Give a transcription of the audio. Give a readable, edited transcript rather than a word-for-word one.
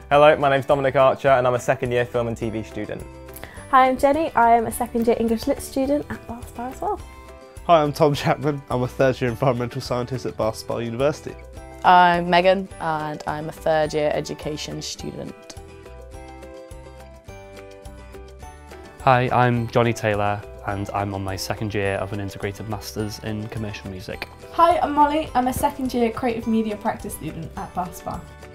Hello, my name's Dominic Archer and I'm a second year film and TV student. Hi, I'm Jenny. I am a second year English Lit student at Spartans as well. Hi, I'm Tom Chapman. I'm a third year environmental scientist at Spartans University. I'm Megan and I'm a third year education student. Hi, I'm Johnny Taylor and I'm on my second year of an integrated masters in commercial music. Hi, I'm Molly. I'm a second year creative media practice student at Spartans.